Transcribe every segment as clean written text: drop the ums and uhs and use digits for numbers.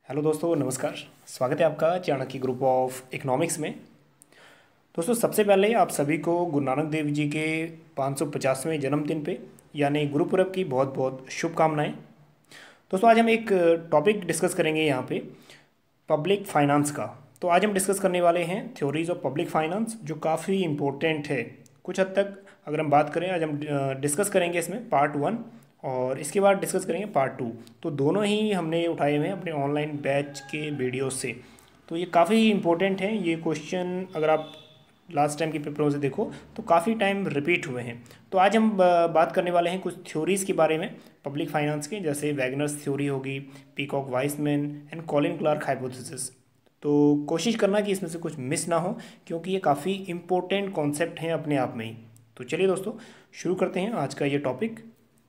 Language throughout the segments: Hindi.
हेलो दोस्तों, नमस्कार। स्वागत है आपका चाणक्य ग्रुप ऑफ इकोनॉमिक्स में। दोस्तों, सबसे पहले आप सभी को गुरु नानक देव जी के 550वें जन्मदिन पे यानी गुरुपुरब की बहुत बहुत शुभकामनाएं। दोस्तों, आज हम एक टॉपिक डिस्कस करेंगे यहाँ पे पब्लिक फाइनेंस का। तो आज हम डिस्कस करने वाले हैं थ्योरीज ऑफ पब्लिक फाइनेंस, जो काफ़ी इम्पोर्टेंट है। कुछ हद तक अगर हम बात करें, आज हम डिस्कस करेंगे इसमें पार्ट 1 और इसके बाद डिस्कस करेंगे पार्ट 2। तो दोनों ही हमने उठाए हुए हैं अपने ऑनलाइन बैच के वीडियो से। तो ये काफ़ी इंपॉर्टेंट है। ये क्वेश्चन अगर आप लास्ट टाइम के पेपरों से देखो तो काफ़ी टाइम रिपीट हुए हैं। तो आज हम बात करने वाले हैं कुछ थ्योरीज़ के बारे में पब्लिक फाइनेंस के, जैसे वैगनर्स थ्योरी होगी, Peacock Wiseman and Colin Clark hypothesis. तो कोशिश करना कि इसमें से कुछ मिस ना हो, क्योंकि ये काफ़ी इम्पोर्टेंट कॉन्सेप्ट हैं अपने आप में ही। तो चलिए दोस्तों, शुरू करते हैं आज का ये टॉपिक।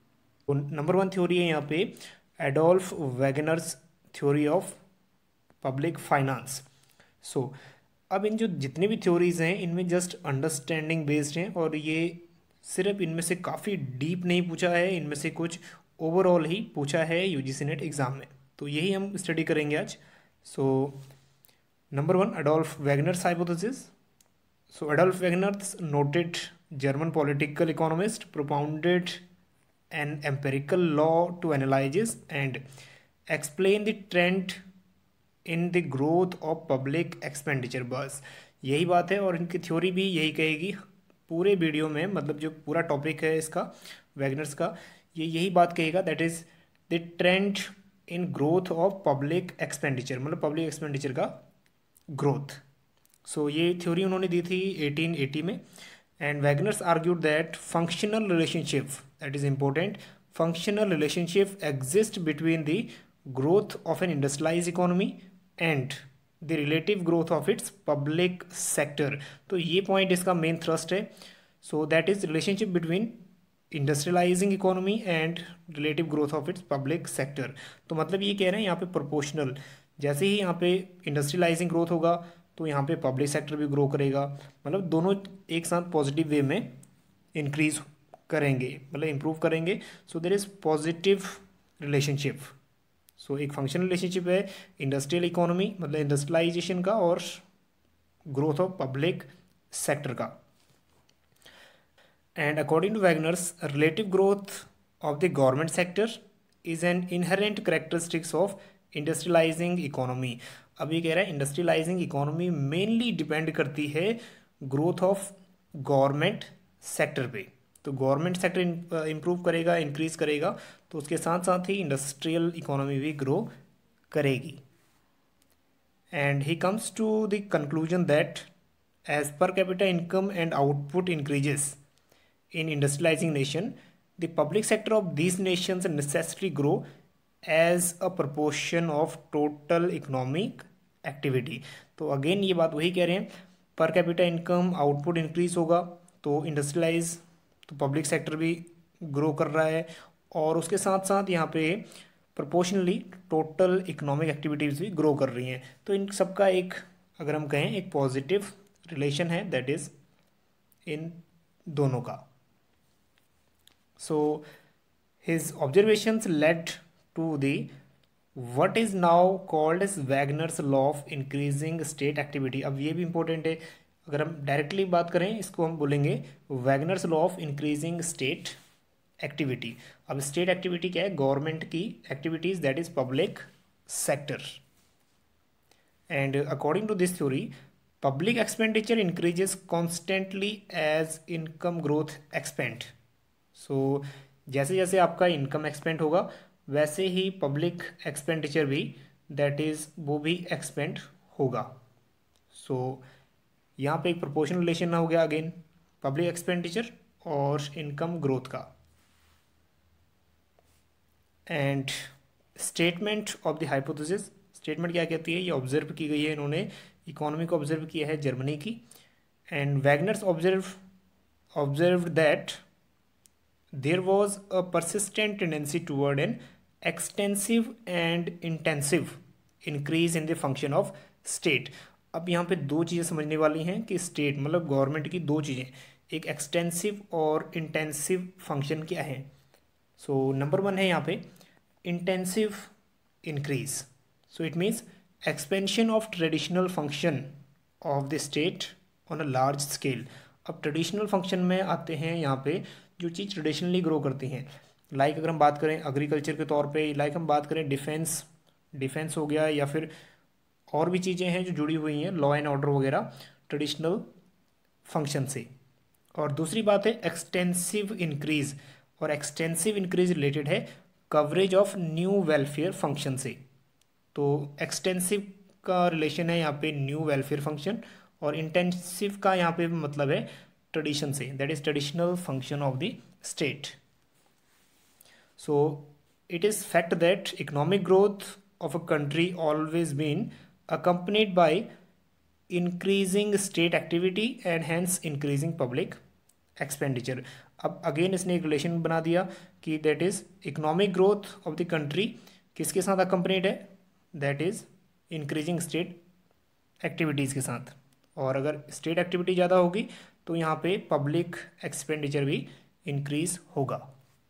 नंबर 1 थ्योरी है यहाँ पे Adolph Wagner's theory of public finance. So अब इन जो जितने भी थ्योरीज़ हैं इनमें जस्ट अंडरस्टैंडिंग बेस्ड हैं, और ये सिर्फ इनमें से काफ़ी डीप नहीं पूछा है, इनमें से कुछ ओवरऑल ही पूछा है यूजीसी नेट एग्ज़ाम में। तो यही हम स्टडी करेंगे आज। So number 1, Adolph Wagner's hypothesis. So Adolf Wegener, noted German political economist, propounded an empirical law to analyze and explain the trend in the growth of public expenditure। बस यही बात है, और इनकी थ्योरी भी यही कहेगी पूरे वीडियो में। मतलब जो पूरा टॉपिक है इसका वैगनर्स का, ये यही बात कहेगा, that is the trend in growth of public expenditure, मतलब पब्लिक एक्सपेंडिचर का ग्रोथ। सो ये थ्योरी उन्होंने दी थी 1880 में। And Wagner's argued that functional relationship, that is important, functional relationship exist between the growth of an industrialise economy and the relative growth of its public sector. तो ये पॉइंट इसका मेन थ्रस्ट है। So that is relationship between industrialising economy and relative growth of its public sector. तो मतलब ये कह रहे हैं यहाँ पे प्रोपोर्शनल, जैसे ही यहाँ पे इंडस्ट्रियलाइजिंग ग्रोथ होगा तो यहाँ पे पब्लिक सेक्टर भी ग्रो करेगा। मतलब दोनों एक साथ पॉजिटिव वे में इंक्रीज करेंगे, मतलब इम्प्रूव करेंगे। So there is positive relationship. So एक फंक्शनल रिलेशनशिप है इंडस्ट्रियल इकोनॉमी, मतलब इंडस्ट्रियलाइजेशन का, और ग्रोथ ऑफ पब्लिक सेक्टर का। And according to Wagner's, relative growth of the government sector is an inherent characteristics of industrialising economy. अब ये कह रहा है इंडस्ट्रियलाइजिंग इकोनॉमी मेनली डिपेंड करती है ग्रोथ ऑफ गवर्नमेंट सेक्टर पे। तो गवर्नमेंट सेक्टर इम्प्रूव करेगा, इंक्रीज करेगा, तो उसके साथ साथ ही इंडस्ट्रियल इकोनॉमी भी ग्रो करेगी। And he comes to the conclusion that as per capita income and output increases in industrializing nation, the public sector of these nations necessarily grow as a proportion of total economic activity। तो अगेन ये बात वही कह रहे हैं, पर कैपिटा इनकम आउटपुट इंक्रीज होगा तो इंडस्ट्रियलाइज, तो पब्लिक सेक्टर भी ग्रो कर रहा है, और उसके साथ साथ यहाँ पे प्रोपोर्शनली टोटल इकोनॉमिक एक्टिविटीज़ भी ग्रो कर रही हैं। तो इन सबका एक, अगर हम कहें, एक पॉजिटिव रिलेशन है, दैट इज़ इन दोनों का। So his observations led to the what is now called as Wagner's law of increasing state activity। अब ये भी important है, अगर हम डायरेक्टली बात करें इसको हम बोलेंगे Wagner's law of increasing state activity। अब स्टेट एक्टिविटी क्या है? गवर्नमेंट की activities, that is public sector. And according to this theory, public expenditure increases constantly as income growth expand. So जैसे जैसे आपका इनकम एक्सपेंड होगा वैसे ही पब्लिक एक्सपेंडिचर भी, दैट इज़ वो भी एक्सपेंड होगा। सो यहाँ पे एक प्रोपोर्शनल रिलेशन हो गया अगेन पब्लिक एक्सपेंडिचर और इनकम ग्रोथ का। And statement of the hypothesis, statement क्या कहती है? ये ऑब्जर्व की गई है, इन्होंने इकोनॉमी को ऑब्जर्व किया है जर्मनी की। And Wagner's observed that there was a persistent tendency toward an extensive and intensive increase in the function of state। अब यहाँ पे दो चीज़ें समझने वाली हैं कि स्टेट मतलब गवर्नमेंट की दो चीज़ें, एक एक्सटेंसिव और इंटेंसिव फंक्शन क्या है। सो नंबर 1 है यहाँ पे intensive increase. So it means expansion of traditional function of the state on a large scale. अब ट्रेडिशनल फंक्शन में आते हैं यहाँ पे जो चीज़ ट्रेडिशनली ग्रो करती हैं, लाइक अगर हम बात करें एग्रीकल्चर के तौर पे, लाइक हम बात करें डिफेंस हो गया, या फिर और भी चीज़ें हैं जो जुड़ी हुई हैं लॉ एंड ऑर्डर वगैरह ट्रेडिशनल फंक्शन से। और दूसरी बात है एक्सटेंसिव इंक्रीज, और एक्सटेंसिव इंक्रीज रिलेटेड है coverage of new welfare function से। तो एक्सटेंसिव का रिलेशन है यहाँ पे न्यू वेलफेयर फंक्शन, और इंटेंसिव का यहाँ पे मतलब है ट्रेडिशन से, that is traditional function of the state. So it is fact that economic growth of a country always been accompanied by increasing state activity and hence increasing public expenditure। अब अगेन इसने एक रिलेशन बना दिया कि that is economic growth of the country किसके साथ अकम्पनीड है, that is increasing state activities के साथ। और अगर स्टेट एक्टिविटी ज़्यादा होगी तो यहाँ पे पब्लिक एक्सपेंडिचर भी इंक्रीज होगा।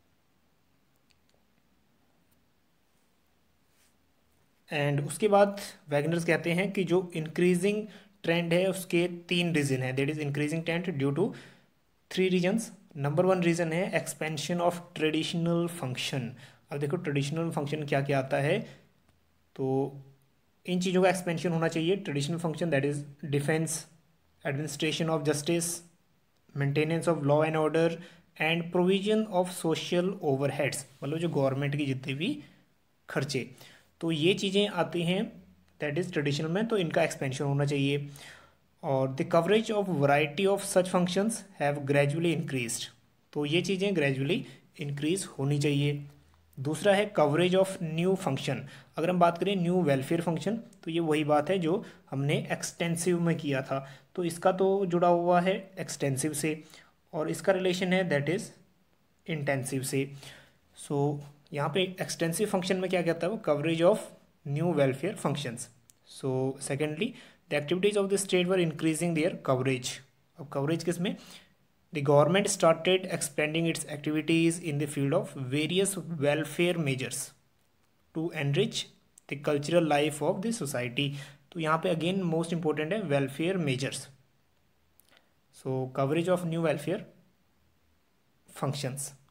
एंड उसके बाद वैगनर्स कहते हैं कि जो इंक्रीजिंग ट्रेंड है उसके 3 रीज़न है, that is increasing trend due to 3 reasons. Number 1 reason है एक्सपेंशन ऑफ ट्रेडिशनल फंक्शन। अब देखो ट्रेडिशनल फंक्शन क्या क्या आता है, तो इन चीज़ों का एक्सपेंशन होना चाहिए। Traditional function that is defence, administration of justice, maintenance of law and order and provision of social overheads, मतलब जो गवर्नमेंट की जितने भी खर्चे, तो ये चीज़ें आती हैं दैट इज़ ट्रेडिशनल में, तो इनका एक्सपेंशन होना चाहिए। और the coverage of variety of such functions have gradually increased, तो ये चीज़ें ग्रेजुअली इंक्रीज होनी चाहिए। दूसरा है कवरेज ऑफ न्यू फंक्शन। अगर हम बात करें न्यू वेलफेयर फंक्शन, तो ये वही बात है जो हमने एक्सटेंसिव में किया था, तो इसका तो जुड़ा हुआ है एक्सटेंसिव से, और इसका रिलेशन है दैट इज़ इंटेंसिव से। सो यहाँ पे एक्सटेंसिव फंक्शन में क्या कहता है वो, coverage of new welfare functions. So secondly the activities of the state were increasing their coverage. अब कवरेज किस में, the government started expending its activities in the field of various welfare measures to enrich the cultural life of the society. तो यहाँ पे अगेन मोस्ट इंपॉर्टेंट है welfare measures. So coverage of new welfare functions.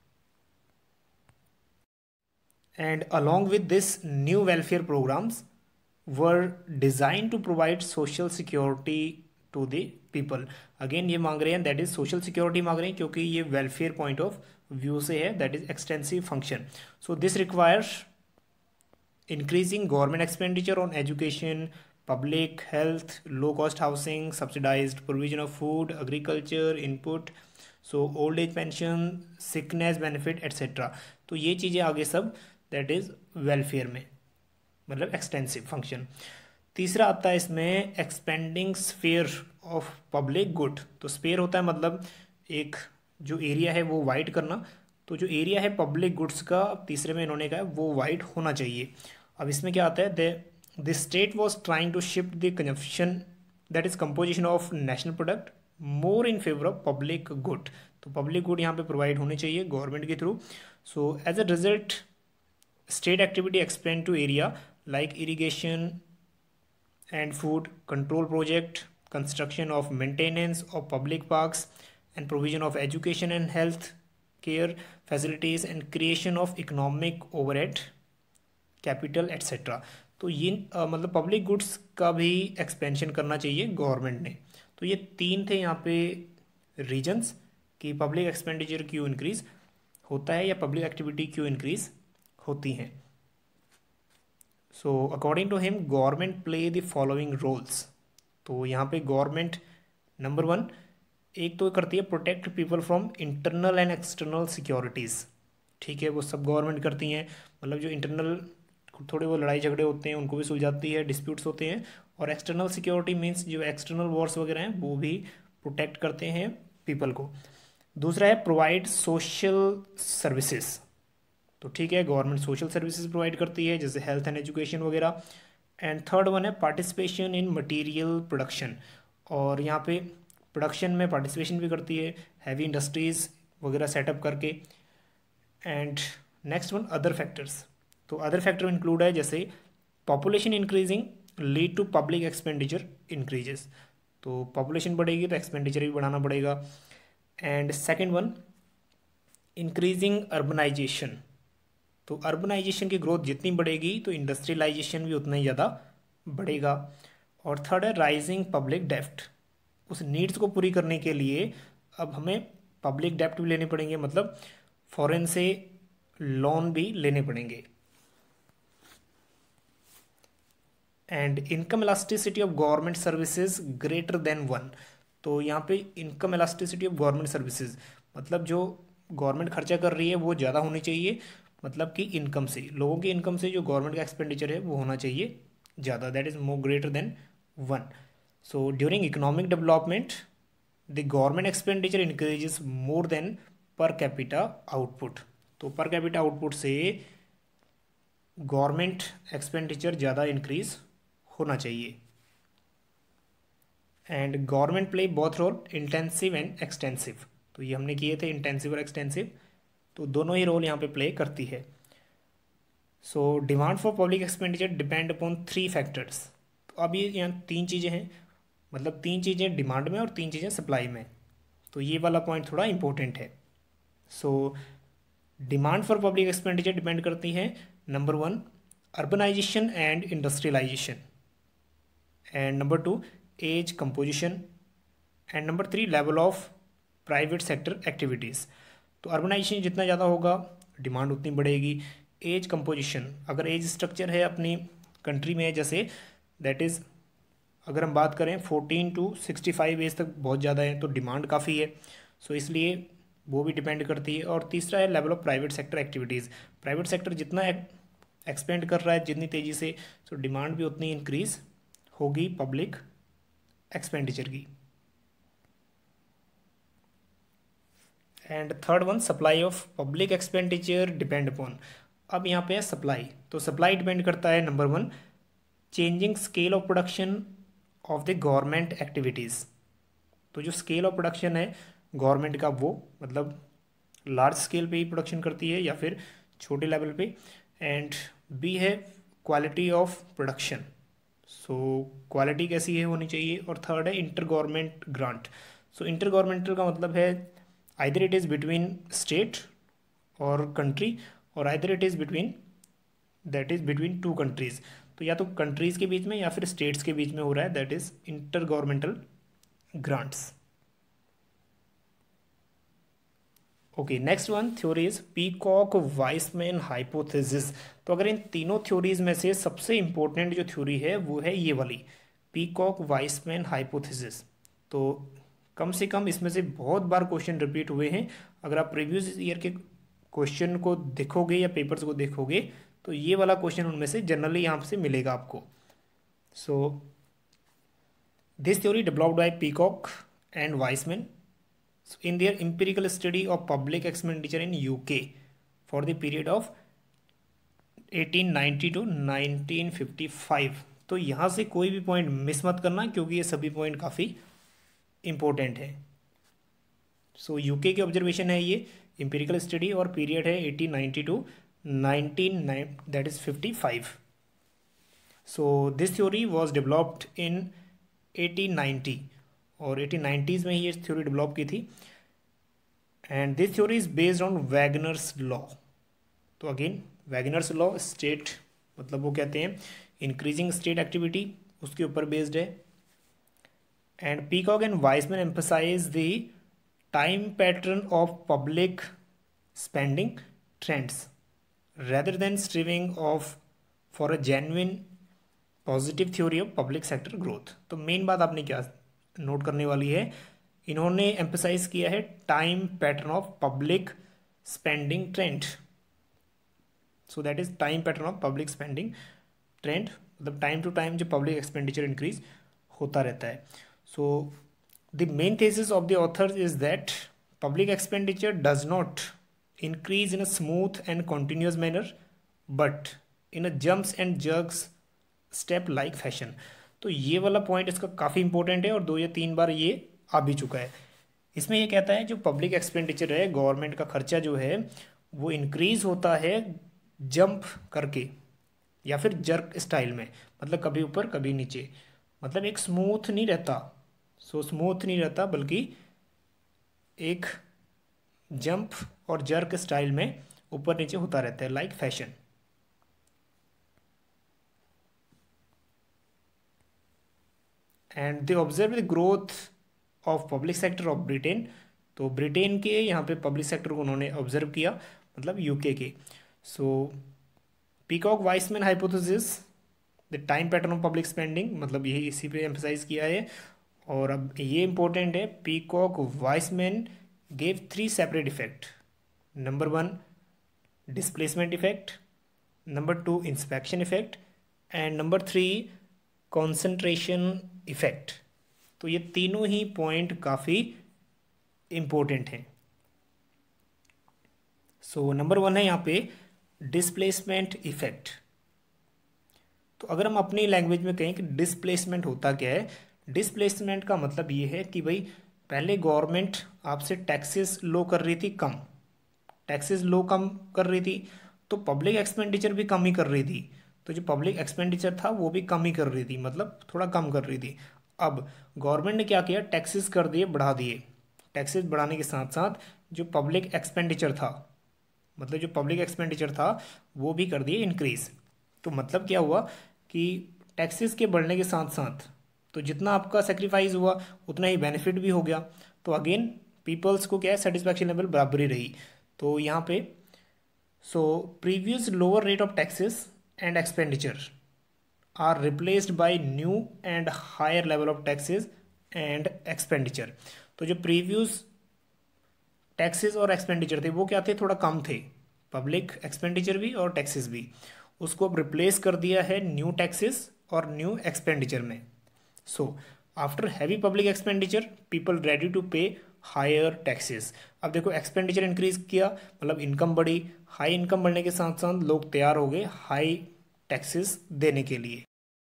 And along with this, new welfare programs were designed to provide social security to the people। Again ये मांग रहे हैं दैट इज सोशल सिक्योरिटी मांग रहे हैं, क्योंकि ये वेलफेयर पॉइंट ऑफ व्यू से है, that is extensive function. So this requires increasing government expenditure on education, public health, low cost housing, subsidized provision of food, agriculture input, so old age pension, sickness benefit etc। तो ये चीज़ें आगे सब दैट इज़ वेलफेयर में, मतलब एक्सटेंसिव फंक्शन। तीसरा आता है इसमें expanding sphere of public good. तो स्फेयर होता है मतलब एक जो एरिया है वो वाइड करना, तो जो एरिया है पब्लिक गुड्स का तीसरे में इन्होंने कहा वो वाइड होना चाहिए। अब इसमें क्या आता है, the state was trying to shift the consumption that is composition of national product more in favour of public good. तो पब्लिक गुड यहाँ पे प्रोवाइड होने चाहिए गवर्नमेंट के थ्रू। So as a result state activity expand to area like irrigation and food control project, construction of maintenance of public parks and provision of education and health care facilities and creation of economic overhead capital etc। तो ये मतलब पब्लिक गुड्स का भी एक्सपेंशन करना चाहिए गवर्नमेंट ने। तो ये 3 थे यहाँ पे रीजन्स कि पब्लिक एक्सपेंडिचर क्यों इंक्रीज होता है या पब्लिक एक्टिविटी क्यों इंक्रीज होती हैं। So according to him government play the following roles. तो यहाँ पे गवर्नमेंट नंबर 1 एक तो करती है protect people from internal and external securities, ठीक है, वो सब गवर्नमेंट करती हैं, मतलब जो इंटरनल थोड़े वो लड़ाई झगड़े होते हैं उनको भी सुलझाती है, डिस्प्यूट्स होते हैं, और एक्सटर्नल सिक्योरिटी मीन्स जो एक्सटर्नल वॉर्स वगैरह हैं वो भी प्रोटेक्ट करते हैं पीपल को। दूसरा है प्रोवाइड सोशल सर्विसेज। तो ठीक है, गवर्नमेंट सोशल सर्विसेज प्रोवाइड करती है जैसे हेल्थ एंड एजुकेशन वगैरह। एंड थर्ड वन है पार्टिसिपेशन इन मटेरियल प्रोडक्शन, और यहाँ पे प्रोडक्शन में पार्टिसिपेशन भी करती है, हैवी इंडस्ट्रीज़ वगैरह सेटअप करके। And next one other factors. तो अदर फैक्टर इंक्लूड है जैसे population increasing lead to public expenditure increases, तो पॉपुलेशन बढ़ेगी तो एक्सपेंडिचर भी बढ़ाना पड़ेगा। And second one, increasing urbanisation, तो अर्बनाइजेशन की ग्रोथ जितनी बढ़ेगी तो इंडस्ट्रियलाइजेशन भी उतना ही ज़्यादा बढ़ेगा। और थर्ड है राइजिंग पब्लिक डेफ्ट, उस नीड्स को पूरी करने के लिए अब हमें पब्लिक डेप्ट भी लेने पड़ेंगे, मतलब फॉरेन से लोन भी लेने पड़ेंगे। And income elasticity of government services greater than one, तो यहाँ पे income elasticity of government services मतलब जो गवर्नमेंट खर्चा कर रही है वो ज़्यादा होनी चाहिए, मतलब कि इनकम से, लोगों की इनकम से जो गवर्नमेंट का एक्सपेंडिचर है वो होना चाहिए ज़्यादा, that is more greater than one. So during economic development the government expenditure increases more than per capita output, तो पर कैपिटा आउटपुट से गवर्नमेंट एक्सपेंडिचर ज़्यादा इंक्रीज होना चाहिए। And government play both role intensive and extensive, तो ये हमने किए थे इंटेंसिव और एक्सटेंसिव, तो दोनों ही रोल यहाँ पे प्ले करती है। So demand for public expenditure depend upon three factors, तो अब ये यहाँ तीन चीज़ें हैं, मतलब तीन चीज़ें डिमांड में और तीन चीज़ें सप्लाई में, तो ये वाला पॉइंट थोड़ा इंपॉर्टेंट है। So demand for public expenditure depend करती है number one urbanisation and industrialisation, and number two age composition, and number three level of private sector activities. तो अर्बनाइजेशन जितना ज़्यादा होगा डिमांड उतनी बढ़ेगी। एज कंपोजिशन, अगर एज स्ट्रक्चर है अपनी कंट्री में जैसे दैट इज़ अगर हम बात करें 14 to 65 एज तक बहुत ज़्यादा है तो डिमांड काफ़ी है, सो इसलिए वो भी डिपेंड करती है। और तीसरा है level of private sector activities, private sector जितना एक्सपेंड कर रहा है जितनी तेज़ी से, तो डिमांड भी उतनी इंक्रीज़ होगी पब्लिक एक्सपेंडिचर की। And third one supply of public expenditure depend upon, अब यहाँ पे है सप्लाई, तो सप्लाई डिपेंड करता है number one changing scale of production of the government activities, तो जो स्केल ऑफ प्रोडक्शन है गवर्नमेंट का वो मतलब लार्ज स्केल पे ही प्रोडक्शन करती है या फिर छोटे लेवल पे। एंड बी है quality of production, so quality कैसी है होनी चाहिए। और थर्ड है inter government grant, so inter governmental का मतलब है either it is between state और कंट्री और either it is between that is between two countries, तो या तो कंट्रीज़ के बीच में या फिर स्टेट्स के बीच में हो रहा है, that is inter governmental grants. Okay, next one theory is Peacock Wiseman hypothesis, तो अगर इन तीनों थ्योरीज में से सबसे इंपॉर्टेंट जो थ्योरी है वो है ये वाली पीकॉक वाइसमैन हाइपोथेसिस, तो कम से कम इसमें से बहुत बार क्वेश्चन रिपीट हुए हैं, अगर आप प्रीवियस ईयर के क्वेश्चन को देखोगे या पेपर्स को देखोगे तो ये वाला क्वेश्चन उनमें से जनरली यहाँ से मिलेगा आपको। So this theory developed by Peacock and Wiseman in their empirical study of public expenditure in UK for the period of 1890 to 1955, तो यहाँ से कोई भी पॉइंट मिस मत करना क्योंकि ये सभी पॉइंट काफ़ी इम्पोर्टेंट है। सो यूके की ऑब्जर्वेशन है ये, एम्पिरिकल स्टडी और पीरियड है 1890 to 19 that is 55। So this theory was developed in 1890 और 1890s में ही ये थ्योरी डेवलप की थी। And this theory is based on Wagner's law, तो अगेन वैगनर्स लॉ स्टेट मतलब वो कहते हैं इंक्रीजिंग स्टेट एक्टिविटी, उसके ऊपर बेस्ड है। And Peacock and Wiseman emphasise the time pattern of public spending trends rather than striving of for a genuine positive theory of public sector growth. तो मेन बात आपने क्या नोट करने वाली है, इन्होंने एम्फसाइज किया है time pattern of public spending trend, so that is time pattern of public spending trend, मतलब टाइम टू टाइम जो पब्लिक एक्सपेंडिचर इंक्रीज होता रहता है। So the main thesis of the authors is that public expenditure does not increase in a smooth and continuous manner but in a jumps and jerks step like fashion, तो ये वाला पॉइंट इसका काफ़ी इंपॉर्टेंट है और 2 या 3 बार ये आ भी चुका है। इसमें ये कहता है जो पब्लिक एक्सपेंडिचर है गवर्नमेंट का खर्चा जो है वो इंक्रीज होता है जंप करके, या फिर जर्क स्टाइल में, मतलब कभी ऊपर कभी नीचे, मतलब एक स्मूथ नहीं रहता, स्मूथ नहीं रहता, बल्कि एक जंप और जर्क स्टाइल में ऊपर नीचे होता रहता है, like fashion. And they observe the growth of public sector of Britain. तो ब्रिटेन के यहाँ पे पब्लिक सेक्टर को उन्होंने ऑब्जर्व किया, मतलब यूके के। So Peacock Wiseman hypothesis, the time pattern of public spending, मतलब यही इसी पे एम्फसाइज किया है। और अब ये इंपॉर्टेंट है, Peacock Wiseman gave 3 separate effect. Number 1 displacement effect, number 2 inspection effect, and number 3 concentration effect. तो ये तीनों ही पॉइंट काफ़ी इम्पोर्टेंट हैं। सो नंबर 1 है यहाँ पे डिस्प्लेसमेंट इफेक्ट। तो अगर हम अपनी लैंग्वेज में कहें कि डिस्प्लेसमेंट होता क्या है, डिस्प्लेसमेंट का मतलब ये है कि भाई पहले गवर्नमेंट आपसे टैक्सेस लो कर रही थी, कम टैक्सेस लो कम कर रही थी, तो पब्लिक एक्सपेंडिचर भी कम ही कर रही थी। तो जो पब्लिक एक्सपेंडिचर था वो भी कम ही कर रही थी, मतलब थोड़ा कम कर रही थी। अब गवर्नमेंट ने क्या किया, टैक्सेस कर दिए, बढ़ा दिए। टैक्सेस बढ़ाने के साथ साथ जो पब्लिक एक्सपेंडिचर था, मतलब जो पब्लिक एक्सपेंडिचर था वो भी कर दिए इंक्रीज। तो मतलब क्या हुआ कि टैक्सेस के बढ़ने के साथ साथ तो जितना आपका सेक्रीफाइस हुआ उतना ही बेनिफिट भी हो गया। तो अगेन पीपल्स को क्या है, सेटिस्फैक्शन लेवल बराबर ही रही। तो यहाँ पे so previous lower rate of taxes and expenditure are replaced by new and higher level of taxes and expenditure. तो जो प्रीवियस टैक्सेस और एक्सपेंडिचर थे वो क्या थे, थोड़ा कम थे, पब्लिक एक्सपेंडिचर भी और टैक्सेस भी, उसको अब रिप्लेस कर दिया है न्यू टैक्सेस और न्यू एक्सपेंडिचर में। So after heavy public expenditure people ready to pay higher taxes. अब देखो एक्सपेंडिचर इंक्रीज किया, मतलब इनकम बढ़ी, हाई इनकम बढ़ने के साथ साथ लोग तैयार हो गए हाई टैक्सेस देने के लिए।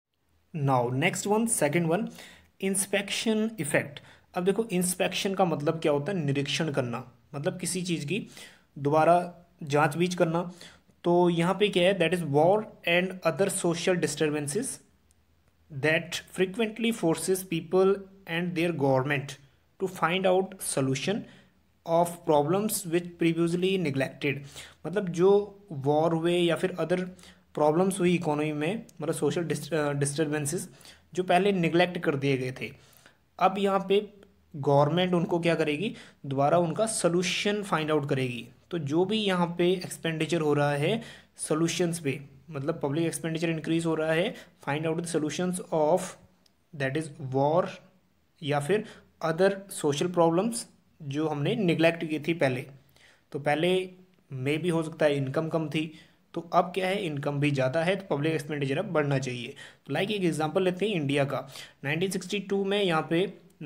Now next one, second one, inspection effect. अब देखो इंस्पेक्शन का मतलब क्या होता है, निरीक्षण करना, मतलब किसी चीज़ की दोबारा जांच बीच करना। तो यहाँ पे क्या है, that is war and other social disturbances that frequently forces people and their government to find out solution of problems which previously neglected. मतलब जो वॉर हुए या फिर अदर प्रॉब्लम्स हुई इकोनॉमी में, मतलब सोशल डिस्टर्बेंसेस जो पहले निगलेक्ट कर दिए गए थे, अब यहाँ पे गवर्नमेंट उनको क्या करेगी, दोबारा उनका सोल्यूशन फाइंड आउट करेगी। तो जो भी यहाँ पे एक्सपेंडिचर हो रहा है सोल्यूशंस पे, मतलब पब्लिक एक्सपेंडिचर इंक्रीज हो रहा है, find out the solutions of that is war या फिर अदर सोशल प्रॉब्लम्स जो हमने निगलेक्ट की थी पहले। तो पहले मे भी हो सकता है इनकम कम थी, तो अब क्या है, इनकम भी ज़्यादा है, तो पब्लिक एक्सपेंडिचर अब बढ़ना चाहिए। तो लाइक एक एग्जांपल लेते हैं इंडिया का। 1962 में यहाँ पे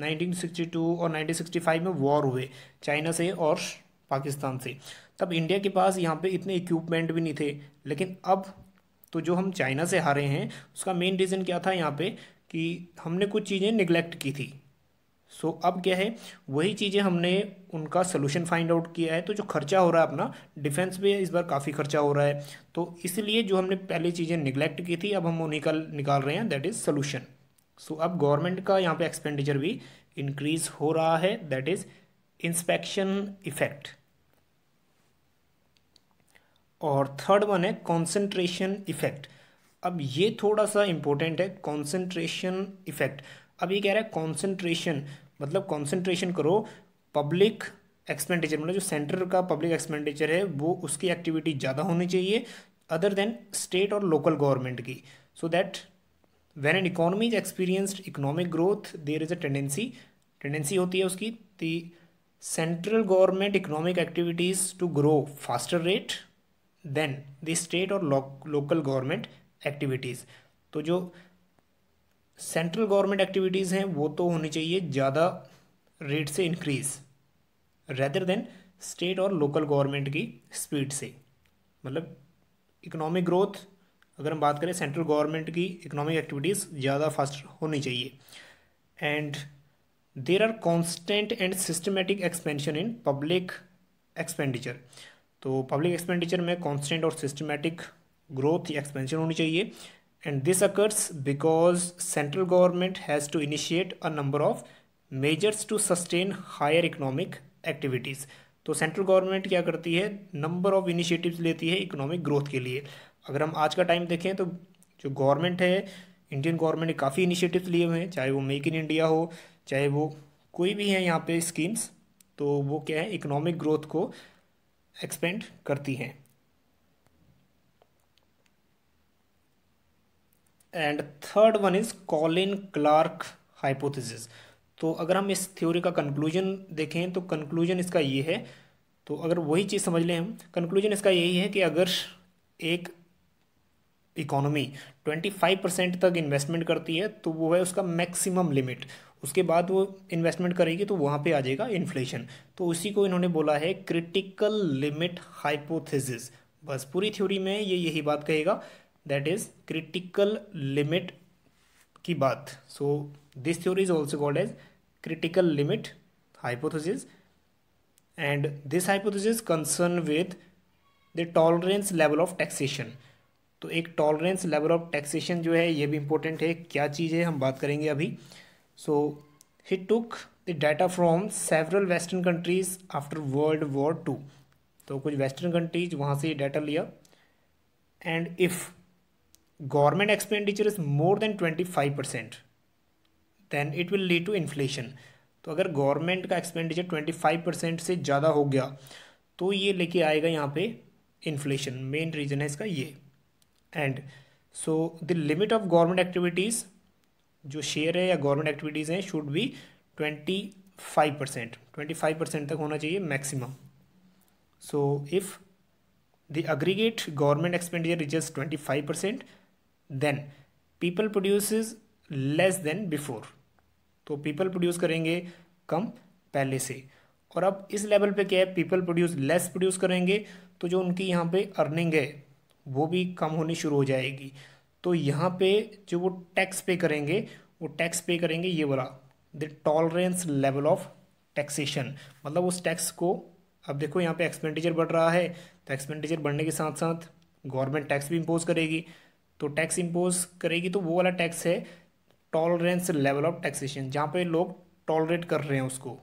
1962 और 1965 में वॉर हुए चाइना से और पाकिस्तान से। तब इंडिया के पास यहाँ पे इतने इक्विपमेंट भी नहीं थे, लेकिन अब तो जो हम चाइना से हारे हैं उसका मेन रीज़न क्या था यहाँ पे, कि हमने कुछ चीज़ें निगलेक्ट की थी। सो अब क्या है, वही चीज़ें हमने उनका सोल्यूशन फाइंड आउट किया है। तो जो खर्चा हो रहा है अपना डिफेंस पे इस बार काफ़ी खर्चा हो रहा है, तो इसलिए जो हमने पहले चीज़ें निगलेक्ट की थी अब हम वो निकाल रहे हैं, दैट इज़ सोल्यूशन। सो अब गवर्नमेंट का यहाँ पे एक्सपेंडिचर भी इंक्रीज हो रहा है, दैट इज़ इंस्पेक्शन इफेक्ट। और थर्ड वन है कॉन्सेंट्रेशन इफेक्ट। अब ये थोड़ा सा इंपॉर्टेंट है, कॉन्सेंट्रेशन इफेक्ट। अब ये कह रहा है कॉन्सेंट्रेशन, मतलब कॉन्सेंट्रेशन करो पब्लिक एक्सपेंडिचर, मतलब जो सेंटर का पब्लिक एक्सपेंडिचर है वो उसकी एक्टिविटी ज़्यादा होनी चाहिए अदर देन स्टेट और लोकल गवर्नमेंट की। So that when an economy is experienced economic growth there is a tendency होती है उसकी, the central government economic activities to grow faster rate than the state और लोकल गवर्नमेंट एक्टिविटीज़। तो जो सेंट्रल गवर्नमेंट एक्टिविटीज़ हैं वो तो होनी चाहिए ज़्यादा रेट से इंक्रीज रेदर देन स्टेट और लोकल गवर्नमेंट की स्पीड से। मतलब इकोनॉमिक ग्रोथ अगर हम बात करें, सेंट्रल गवर्नमेंट की इकोनॉमिक एक्टिविटीज़ ज़्यादा फास्ट होनी चाहिए। And there are constant and systematic expansion in public expenditure. तो पब्लिक एक्सपेंडिचर में कॉन्स्टेंट और सिस्टमेटिक ग्रोथ या एक्सपेंशन होनी चाहिए। And this occurs because central government has to initiate a number of measures to sustain higher economic activities. तो सेंट्रल गवर्नमेंट क्या करती है, नंबर ऑफ इनिशिएटिव्स लेती है इकोनॉमिक ग्रोथ के लिए। अगर हम आज का टाइम देखें तो जो गवर्नमेंट है, इंडियन गवर्नमेंट ने काफ़ी इनिशिएटिव्स लिए हुए हैं, चाहे वो मेक इन इंडिया हो, चाहे वो कोई भी है यहाँ पे स्कीम्स, तो वो क्या है, इकोनॉमिक ग्रोथ को एक्सपेंड करती हैं। And third one is Colin Clark hypothesis. तो अगर हम इस थ्योरी का कंक्लूजन देखें तो कंक्लूजन इसका ये है, तो अगर वही चीज़ समझ लें हम, कंक्लूजन इसका यही है कि अगर एक इकोनॉमी 25% तक इन्वेस्टमेंट करती है तो वो है उसका मैक्सिमम लिमिट, उसके बाद वो इन्वेस्टमेंट करेगी तो वहाँ पे आ जाएगा इन्फ्लेशन। तो उसी को इन्होंने बोला है क्रिटिकल लिमिट हाइपोथेसिस। बस पूरी थ्योरी में ये यही बात कहेगा, दैट इज क्रिटिकल लिमिट की बात। So this theory is also called as critical limit hypothesis. And this hypothesis concern with the tolerance level of taxation. तो एक टॉलरेंस लेवल ऑफ टैक्सेशन जो है ये भी इंपॉर्टेंट है, क्या चीज़ है हम बात करेंगे अभी। So he took the data from several western countries after world war two. तो कुछ वेस्टर्न कंट्रीज वहाँ से डाटा लिया। And if government expenditure is more than 25% then it will lead to inflation. तो अगर गवर्नमेंट का एक्सपेंडिचर 25% से ज़्यादा हो गया तो ये लेके आएगा यहाँ पे इन्फ्लेशन, मेन रीज़न है इसका ये। And so the limit of government activities, जो शेयर है या गवर्नमेंट एक्टिविटीज़ हैं, शुड बी 25%, 25% तक होना चाहिए maximum. So if the aggregate government expenditure reaches 25%, then people produces less than before। तो पीपल प्रोड्यूस करेंगे कम पहले से, और अब इस लेवल पे क्या है, पीपल प्रोड्यूस लेस प्रोड्यूस करेंगे तो जो उनकी यहाँ पे अर्निंग है वो भी कम होनी शुरू हो जाएगी। तो यहाँ पे जो वो टैक्स पे करेंगे, वो टैक्स पे करेंगे ये वाला the tolerance level of taxation. मतलब उस टैक्स को, अब देखो यहाँ पे एक्सपेंडिचर बढ़ रहा है तो एक्सपेंडिचर बढ़ने के साथ साथ गवर्नमेंट टैक्स भी इम्पोज करेगी। तो टैक्स इम्पोज करेगी तो वो वाला टैक्स है टॉलरेंस लेवल ऑफ टैक्सेशन, जहाँ पे लोग टॉलरेट कर रहे हैं उसको।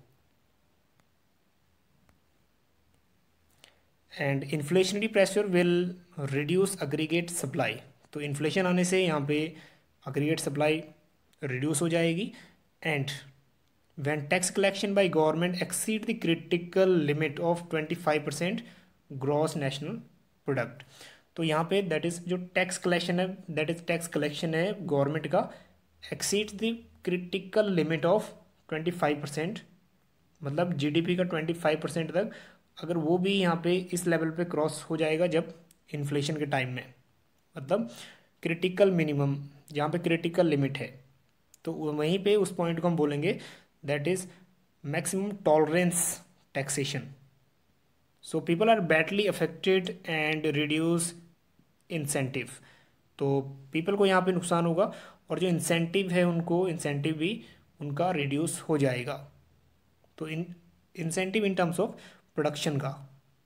And inflationary pressure will reduce aggregate supply. तो इन्फ्लेशन आने से यहाँ पे अग्रीगेट सप्लाई रिड्यूस हो जाएगी। And when tax collection by government exceed the critical limit of 25% gross national product। तो यहाँ पे दैट इज जो टैक्स कलेक्शन है, दैट इज टैक्स कलेक्शन है गवर्नमेंट का exceeds the critical limit of 25%, मतलब जीडीपी का 25% तक, अगर वो भी यहाँ पे इस लेवल पे क्रॉस हो जाएगा जब इन्फ्लेशन के टाइम में, मतलब क्रिटिकल मिनिमम जहाँ पे क्रिटिकल लिमिट है, तो वहीं पे उस पॉइंट को हम बोलेंगे that is maximum tolerance taxation। so people are badly affected and reduce incentive। तो people को यहाँ पे नुकसान होगा और जो इंसेंटिव है उनको, इंसेंटिव भी उनका रिड्यूस हो जाएगा। तो incentive in terms of production का,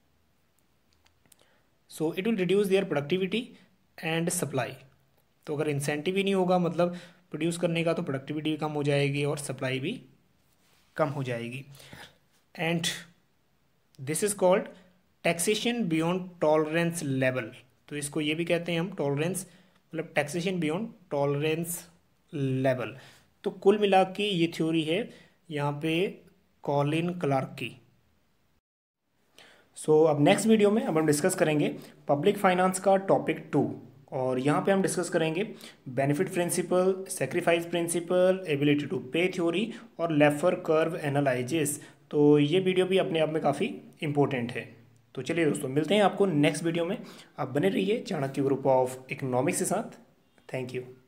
so it will reduce their productivity and supply. तो अगर इंसेंटिव ही नहीं होगा मतलब प्रोड्यूस करने का, तो प्रोडक्टिविटी भी कम हो जाएगी और सप्लाई भी कम हो जाएगी। And this is called taxation beyond tolerance level. तो इसको ये भी कहते हैं हम टॉलरेंस, मतलब टैक्सेशन बियॉन्ड टॉलरेंस लेवल। तो कुल मिला के ये थ्योरी है यहाँ पे कॉलिन क्लार्क की। सो अब नेक्स्ट वीडियो में अब हम डिस्कस करेंगे पब्लिक फाइनेंस का टॉपिक 2, और यहाँ पे हम डिस्कस करेंगे benefit principle, sacrifice principle, ability to pay theory और लेफर कर्व एनालिसिस। तो ये वीडियो भी अपने आप में काफ़ी इंपॉर्टेंट है। तो चलिए दोस्तों, मिलते हैं आपको नेक्स्ट वीडियो में। आप बने रहिए चाणक्य ग्रुप ऑफ इकोनॉमिक्स के साथ। Thank you.